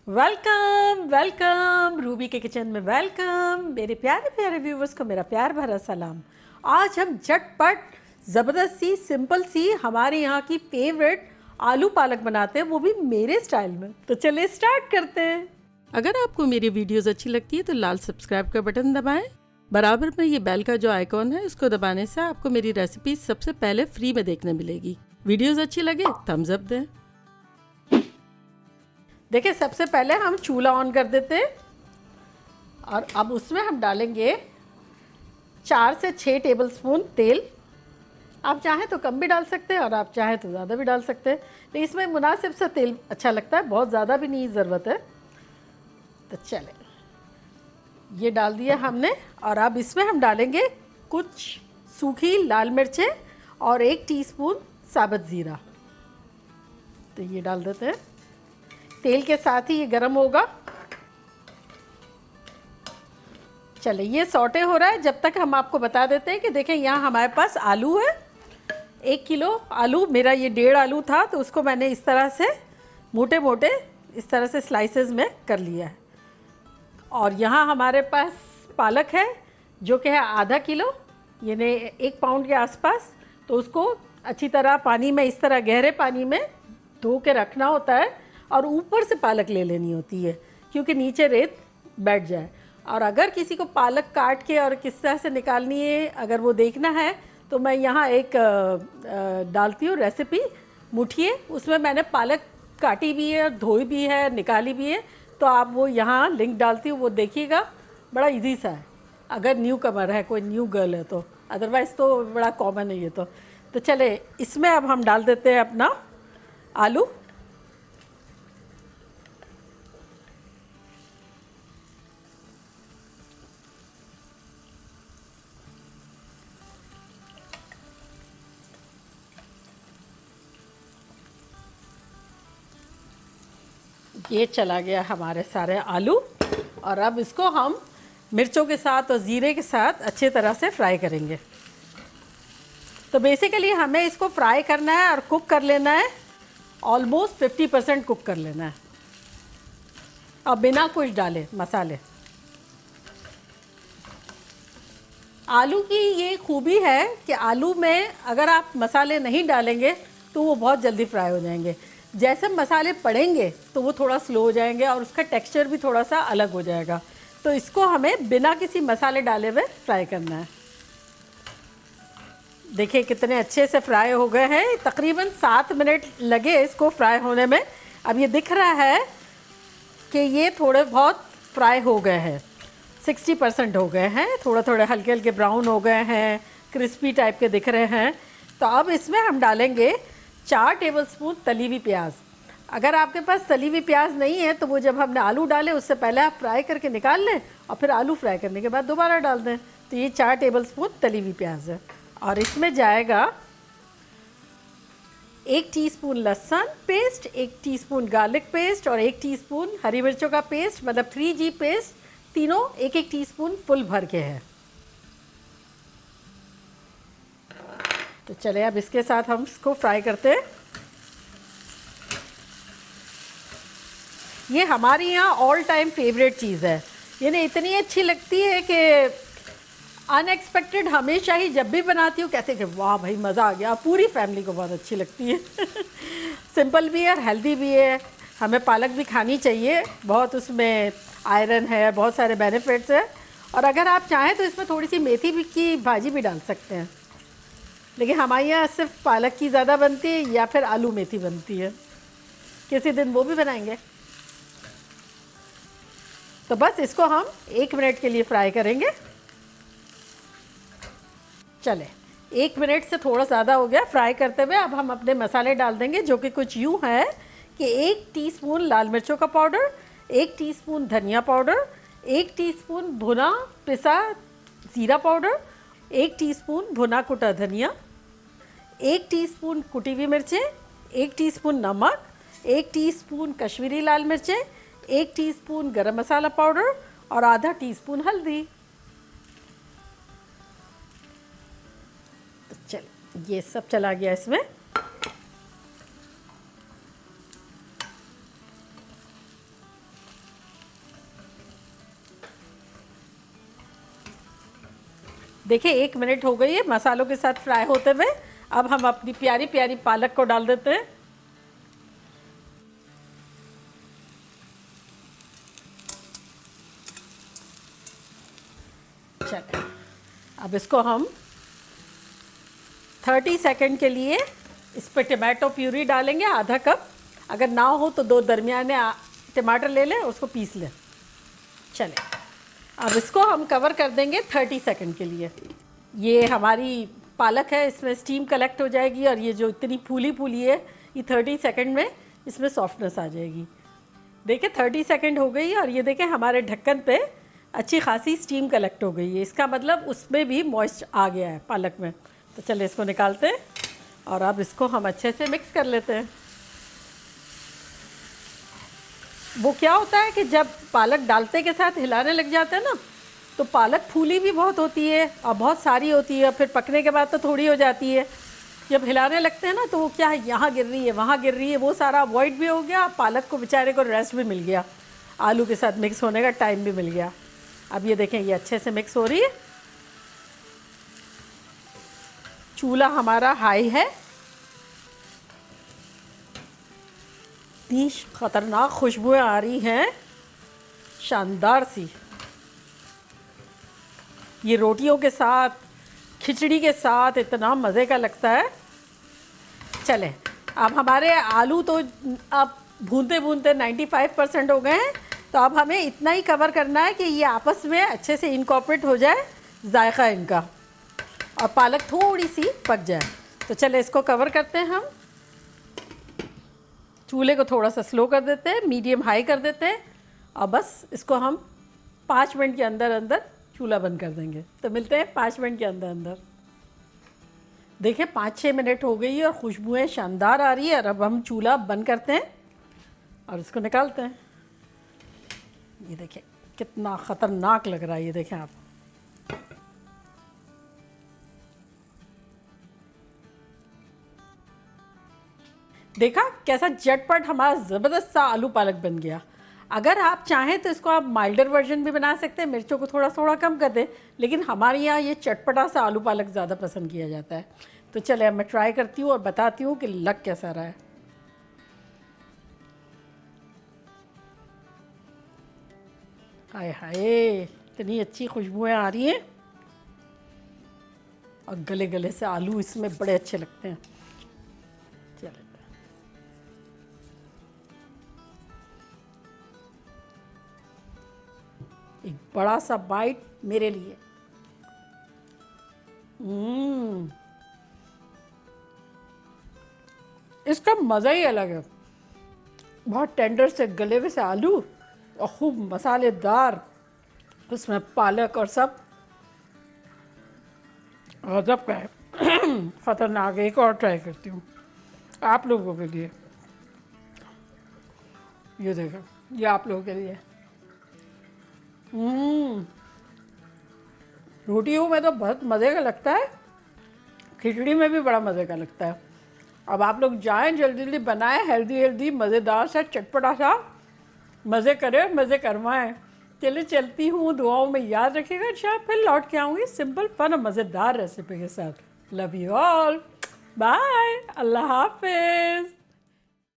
Welcome welcome Ruby के kitchen में welcome. मेरे प्यारे प्यारे व्यूवर्स को मेरा प्यार भरा सलाम। आज हम झटपट ज़बरदस्त सी सिंपल सी हमारे यहाँ की फेवरेट आलू पालक बनाते हैं, वो भी मेरे स्टाइल में। तो चलिए स्टार्ट करते हैं। अगर आपको मेरी वीडियोस अच्छी लगती है तो लाल सब्सक्राइब का बटन दबाएं। बराबर में ये बेल का जो आइकॉन है उसको दबाने से आपको मेरी रेसिपी सबसे पहले फ्री में देखने मिलेगी। वीडियोस अच्छी लगे थम्स अप दें। देखिए, सबसे पहले हम चूल्हा ऑन कर देते हैं और अब उसमें हम डालेंगे 4 से 6 टेबलस्पून तेल। आप चाहें तो कम भी डाल सकते हैं और आप चाहें तो ज़्यादा भी डाल सकते हैं, लेकिन इसमें मुनासिब सा तेल अच्छा लगता है, बहुत ज़्यादा भी नहीं ज़रूरत है। तो चले, ये डाल दिया हमने और अब इसमें हम डालेंगे कुछ सूखी लाल मिर्चें और 1 टीस्पून साबुत ज़ीरा। तो ये डाल देते हैं, तेल के साथ ही ये गरम होगा। चले, ये सौटे हो रहा है, जब तक हम आपको बता देते हैं कि देखें यहाँ हमारे पास आलू है। 1 किलो आलू, मेरा ये 1.5 आलू था तो उसको मैंने इस तरह से मोटे मोटे इस तरह से स्लाइसेस में कर लिया है। और यहाँ हमारे पास पालक है जो कि है आधा किलो, यानी 1 पाउंड के आसपास। तो उसको अच्छी तरह पानी में, इस तरह गहरे पानी में धो के रखना होता है और ऊपर से पालक ले लेनी होती है क्योंकि नीचे रेत बैठ जाए। और अगर किसी को पालक काट के और किस तरह से निकालनी है, अगर वो देखना है तो मैं यहाँ एक डालती हूँ रेसिपी मुठिए। उसमें मैंने पालक काटी भी है, धोई भी है, निकाली भी है। तो आप वो यहाँ लिंक डालती हूँ, वो देखिएगा, बड़ा इजी सा है अगर न्यू कमर है, कोई न्यू गर्ल है तो। अदरवाइज़ तो बड़ा कॉमन है ये तो चले, इसमें अब हम डाल देते हैं अपना आलू। ये चला गया हमारे सारे आलू और अब इसको हम मिर्चों के साथ और ज़ीरे के साथ अच्छे तरह से फ्राई करेंगे। तो बेसिकली हमें इसको फ्राई करना है और कुक कर लेना है, ऑलमोस्ट 50% कुक कर लेना है और बिना कुछ डाले मसाले। आलू की ये खूबी है कि आलू में अगर आप मसाले नहीं डालेंगे तो वो बहुत जल्दी फ्राई हो जाएंगे। जैसे मसाले पड़ेंगे तो वो थोड़ा स्लो हो जाएंगे और उसका टेक्सचर भी थोड़ा सा अलग हो जाएगा। तो इसको हमें बिना किसी मसाले डाले हुए फ्राई करना है। देखिए कितने अच्छे से फ्राई हो गए हैं, तकरीबन 7 मिनट लगे इसको फ्राई होने में। अब ये दिख रहा है कि ये थोड़े बहुत फ्राई हो गए हैं, 60% हो गए हैं, थोड़ा थोड़े हल्के हल्के ब्राउन हो गए हैं, क्रिस्पी टाइप के दिख रहे हैं। तो अब इसमें हम डालेंगे 4 टेबलस्पून तली हुई प्याज। अगर आपके पास तली हुई प्याज नहीं है तो वो जब हमने आलू डाले उससे पहले आप फ्राई करके निकाल लें और फिर आलू फ्राई करने के बाद दोबारा डाल दें। तो ये 4 टेबलस्पून तली हुई प्याज है और इसमें जाएगा 1 टीस्पून लहसुन पेस्ट, 1 टीस्पून गार्लिक पेस्ट और 1 टीस्पून हरी मिर्चों का पेस्ट, मतलब 3G पेस्ट। तीनों 1-1 टीस्पून फुल भर के हैं। तो चले, अब इसके साथ हम इसको फ्राई करते हैं। ये हमारी यहाँ ऑल टाइम फेवरेट चीज़ है, यानी इतनी अच्छी लगती है कि अनएक्सपेक्टेड हमेशा ही जब भी बनाती हूँ कहते कि वाह भाई मज़ा आ गया। पूरी फैमिली को बहुत अच्छी लगती है। सिंपल भी है और हेल्दी भी है। हमें पालक भी खानी चाहिए, बहुत उसमें आयरन है, बहुत सारे बेनिफिट्स हैं। और अगर आप चाहें तो इसमें थोड़ी सी मेथी भी की भाजी भी डाल सकते हैं, लेकिन हमारे यहाँ सिर्फ पालक की ज़्यादा बनती है या फिर आलू मेथी बनती है। किसी दिन वो भी बनाएंगे। तो बस इसको हम 1 मिनट के लिए फ्राई करेंगे। चले, 1 मिनट से थोड़ा ज़्यादा हो गया फ्राई करते हुए। अब हम अपने मसाले डाल देंगे जो कि कुछ यूँ है कि 1 टीस्पून लाल मिर्चों का पाउडर, 1 टीस्पून धनिया पाउडर, 1 टीस्पून भुना पिसा ज़ीरा पाउडर, 1 टीस्पून भुना कुटा धनिया, 1 टीस्पून कुटी हुई मिर्चें, 1 टीस्पून नमक, 1 टीस्पून कश्मीरी लाल मिर्चें, 1 टीस्पून गरम मसाला पाउडर और आधा टीस्पून हल्दी। तो चल, ये सब चला गया इसमें। देखिए 1 मिनट हो गई है मसालों के साथ फ्राई होते हुए। अब हम अपनी प्यारी प्यारी पालक को डाल देते हैं। चलिए अब इसको हम 30 सेकंड के लिए इस पर टमाटो प्यूरी डालेंगे, आधा कप। अगर ना हो तो 2 दरमियाने टमाटर ले लें, उसको पीस लें। चलें अब इसको हम कवर कर देंगे 30 सेकंड के लिए। ये हमारी पालक है, इसमें स्टीम कलेक्ट हो जाएगी और ये जो इतनी फूली फूली है ये 30 सेकंड में इसमें सॉफ्टनेस आ जाएगी। देखिए 30 सेकंड हो गई और ये देखें हमारे ढक्कन पे अच्छी खासी स्टीम कलेक्ट हो गई है। इसका मतलब उसमें भी मॉइस्ट आ गया है पालक में। तो चलिए इसको निकालते हैं और अब इसको हम अच्छे से मिक्स कर लेते हैं। वो क्या होता है कि जब पालक डालते के साथ हिलाने लग जाते हैं ना, तो पालक फूली भी बहुत होती है और बहुत सारी होती है, फिर पकने के बाद तो थोड़ी हो जाती है। जब हिलाने लगते हैं ना तो वो क्या है, यहाँ गिर रही है वहाँ गिर रही है, वो सारा अवॉइड भी हो गया। पालक को बेचारे को रेस्ट भी मिल गया, आलू के साथ मिक्स होने का टाइम भी मिल गया। अब ये देखें ये अच्छे से मिक्स हो रही है। चूल्हा हमारा हाई है। इतनी ख़तरनाक खुशबुएं आ रही हैं, शानदार सी। ये रोटियों के साथ, खिचड़ी के साथ इतना मज़े का लगता है। चले अब हमारे आलू तो अब भूनते भूनते 95% हो गए हैं। तो अब हमें इतना ही कवर करना है कि ये आपस में अच्छे से इनकॉर्पोरेट हो जाए जायका इनका, और पालक थोड़ी सी पक जाए। तो चले इसको कवर करते हैं हम। चूल्हे को थोड़ा सा स्लो कर देते हैं, मीडियम हाई कर देते हैं, और बस इसको हम 5 मिनट के अंदर अंदर चूल्हा बंद कर देंगे। तो मिलते हैं 5 मिनट के अंदर अंदर। देखिए 5-6 मिनट हो गई है और खुशबुएं शानदार आ रही है। और अब हम चूल्हा बंद करते हैं और इसको निकालते हैं। ये देखिए कितना ख़तरनाक लग रहा है, ये देखें आप। देखा कैसा झटपट हमारा ज़बरदस्त सा आलू पालक बन गया। अगर आप चाहें तो इसको आप माइल्डर वर्जन भी बना सकते हैं, मिर्चों को थोड़ा थोड़ा कम कर दें, लेकिन हमारे यहाँ ये चटपटा सा आलू पालक ज़्यादा पसंद किया जाता है। तो चले अब मैं ट्राई करती हूँ और बताती हूँ कि लग कैसा रहा है। हाय हाय इतनी अच्छी खुशबुएं आ रही हैं और गले गले से आलू इसमें बड़े अच्छे लगते हैं। चले एक बड़ा सा बाइट मेरे लिए। इसका मज़ा ही अलग है। बहुत टेंडर से गले हुए से आलू और खूब मसालेदार, उसमें पालक और सब गज़ब का है। ख़तरनाक। एक और ट्राई करती हूँ आप लोगों के लिए। ये देखो, ये आप लोगों के लिए। रोटियों में तो बहुत मज़े का लगता है, खिचड़ी में भी बड़ा मज़े का लगता है। अब आप लोग जाएं, जल्दी जल्दी बनाएं, हेल्दी हेल्दी मज़ेदार सा चटपटा सा, मज़े करें मज़े करवाएं। चलिए चलती हूँ, दुआओं में याद रखिएगा। अच्छा फिर लौट के आऊँगी सिंपल फन और मज़ेदार रेसिपी के साथ। लव यू ऑल, बाय, अल्लाह हाफिज़।